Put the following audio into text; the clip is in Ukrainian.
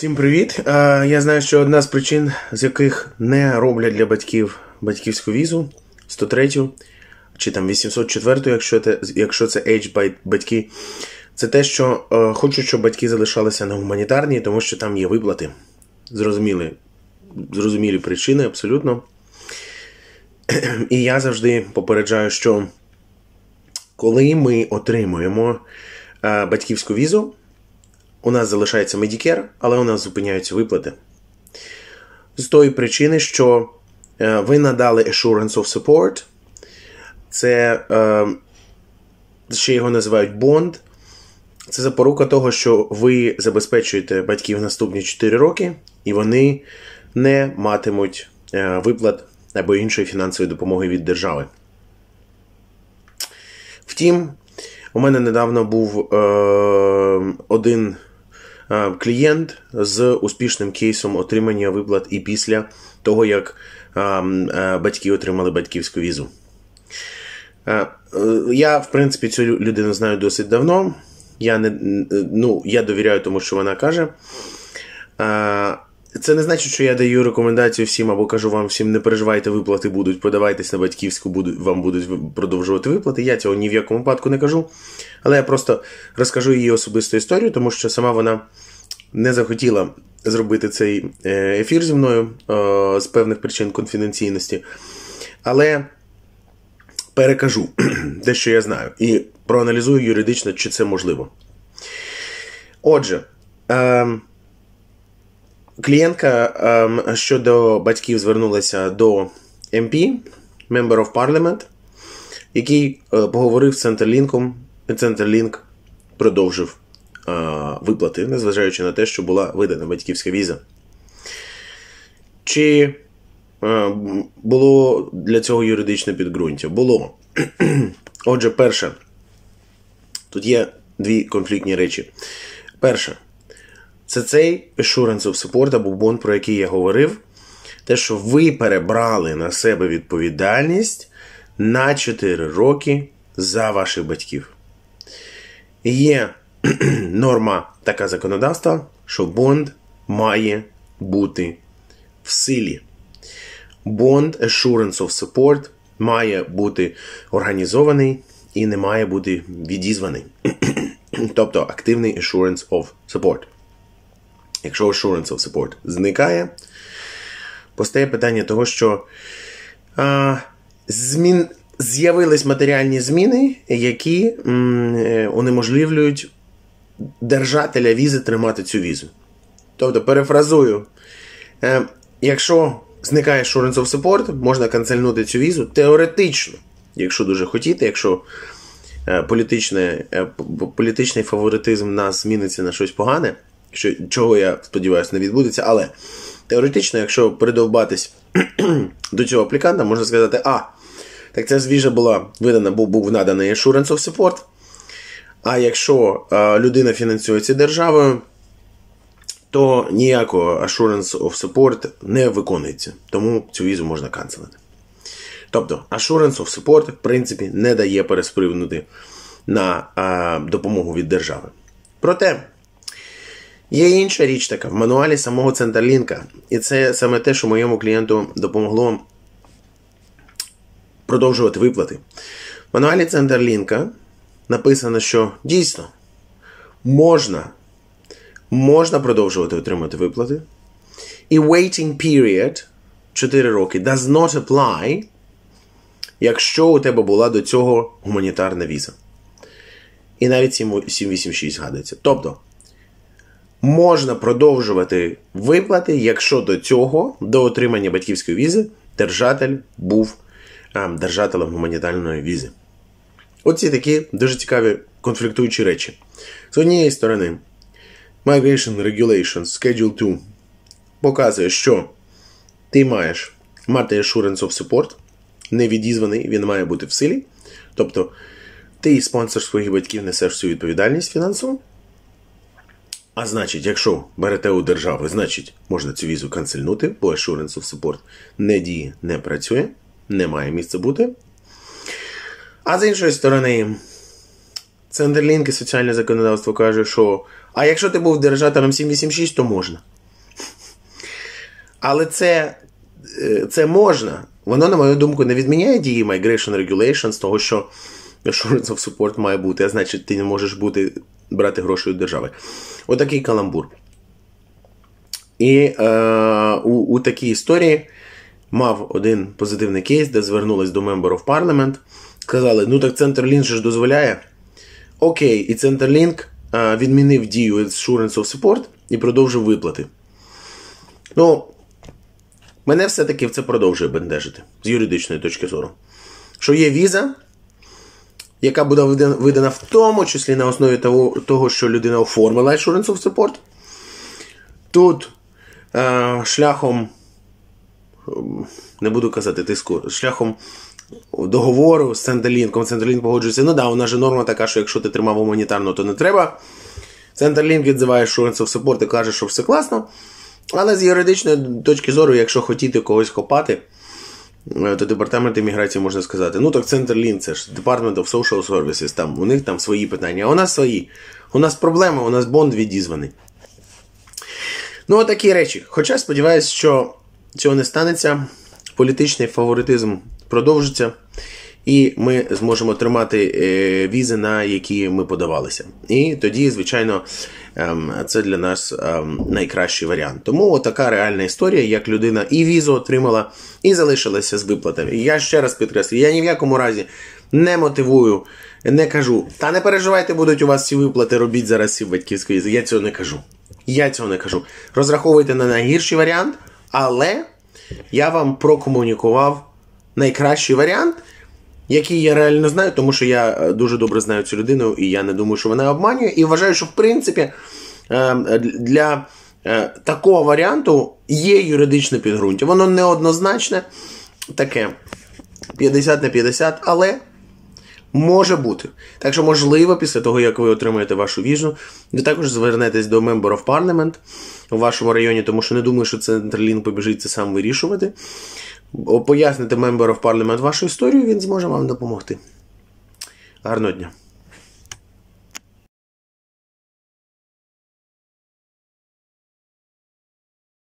Всім привіт! Я знаю, що одна з причин, з яких не роблять для батьків батьківську візу, 103 чи там 804, якщо це age батьки, це те, що хочуть, щоб батьки залишалися на гуманітарній, тому що там є виплати. Зрозумілі причини, абсолютно. І я завжди попереджаю, що коли ми отримуємо батьківську візу, у нас залишається Medicare, але у нас зупиняються виплати. З тої причини, що ви надали Assurance of Support. Це, ще його називають бонд. Це запорука того, що ви забезпечуєте батьків наступні 4 роки, і вони не матимуть виплат або іншої фінансової допомоги від держави. Втім, у мене недавно був один клієнт з успішним кейсом отримання виплат і після того, як батьки отримали батьківську візу. Я, в принципі, цю людину знаю досить давно. Я довіряю тому, що вона каже. Це не значить, що я даю рекомендацію всім або кажу вам всім, не переживайте, виплати будуть, подавайтесь на батьківську, вам будуть продовжувати виплати. Я цього ні в якому випадку не кажу. Але я просто розкажу її особисту історію, тому що сама вона не захотіла зробити цей ефір зі мною з певних причин конфіденційності. Але перекажу те, що я знаю, і проаналізую юридично, чи це можливо. Отже, клієнтка щодо батьків звернулася до MP, Member of Parliament, який поговорив з Centerlink, і Centerlink продовжив виплати, незважаючи на те, що була видана батьківська віза. Чи було для цього юридичне підґрунтя? Було. Отже, перше, тут є дві конфліктні речі. Перше, це цей Assurance of Support або бонд, про який я говорив, те, що ви перебрали на себе відповідальність на 4 роки за ваших батьків. Є норма така законодавства, що бонд має бути в силі. Бонд Assurance of Support має бути організований і не має бути відізваний. Тобто активний Assurance of Support. Якщо Assurance of Support зникає, постає питання того, що з'явились матеріальні зміни, які унеможливлюють держателя візи тримати цю візу. Тобто, перефразую, якщо зникає Assurance of Support, можна канцельнути цю візу теоретично, якщо дуже хотіти, якщо політичний фаворитизм нас зміниться на щось погане, чого, я сподіваюся, не відбудеться, але теоретично, якщо придовбатись до цього апліканта, можна сказати, так ця віза була видана, був наданий Assurance of Support, а якщо людина фінансується державою, то ніякого Assurance of Support не виконується, тому цю візу можна канцелити. Тобто, Assurance of Support, в принципі, не дає переспригнути на допомогу від держави. Проте, є інша річ така, в мануалі самого Centerlink, і це саме те, що моєму клієнту допомогло продовжувати виплати. В мануалі Centerlink написано, що дійсно можна продовжувати отримати виплати, і waiting period 4 роки does not apply, якщо у тебе була до цього гуманітарна віза. І навіть 786 згадується. Тобто, можна продовжувати виплати, якщо до цього, до отримання батьківської візи, держатель був держателем гуманітарної візи. Оці такі дуже цікаві конфліктуючі речі. З однієї сторони, Migration Regulations Schedule 2 показує, що ти маєш мати Assurance of Support, не відізваний, він має бути в силі. Тобто, ти, спонсор своїх батьків, несеш всю відповідальність фінансову. А значить, якщо берете у держави, значить, можна цю візу канцельнути, бо Assurance of Support не діє, не працює, не має місця бути. А з іншої сторони, Centerlink і соціальне законодавство каже, що якщо ти був держателем 786, то можна. Але це можна. Воно, на мою думку, не відміняє дії Migration Regulations, того, що Assurance of Support має бути, а значить, ти не можеш брати гроші від держави. Отакий каламбур. І у такій історії мав один позитивний кейс, де звернулись до Member of Parliament, сказали, ну так Centerlink же ж дозволяє. Окей, і Centerlink відмінив дію Assurance of Support і продовжив виплати. Ну, мене все-таки це продовжує бентежити з юридичної точки зору. Що є віза, яка буде видана в тому числі на основі того, що людина оформила Assurance of Support. Тут шляхом, не буду казати тиску, шляхом договору з Centerlink погоджується, ну да, у нас же норма така, що якщо ти тримав гуманітарну, то не треба. Centerlink відзиває Assurance of Support і каже, що все класно. Але з юридичної точки зору, якщо хотіти когось копати, то департамент імміграції можна сказати, ну так Centerlink, це ж Department of Social Services, там, у них там свої питання, а у нас свої. У нас проблеми, у нас бонд відізваний. Ну, отакі речі. Хоча сподіваюся, що цього не станеться, політичний фаворитизм продовжиться, і ми зможемо тримати візи, на які ми подавалися. І тоді, звичайно, це для нас найкращий варіант. Тому така реальна історія, як людина і візу отримала, і залишилася з виплатами. І я ще раз підкреслюю, я ні в якому разі не мотивую, не кажу, та не переживайте, будуть у вас ці виплати, робіть зараз всі батьківські візи. Я цього не кажу. Розраховуйте на найгірший варіант, але я вам прокомунікував найкращий варіант, який я реально знаю, тому що я дуже добре знаю цю людину, і я не думаю, що вона обманює. І вважаю, що, в принципі, для такого варіанту є юридичне підґрунтя. Воно неоднозначне, таке 50 на 50, але може бути. Так що, можливо, після того, як ви отримаєте вашу візу, ви також звернетесь до Member of Parliament у вашому районі, тому що не думаю, що Centerlink побіжить це сам вирішувати. Поясните Member of Parliament вашу історію, він зможе вам допомогти. Гарного дня.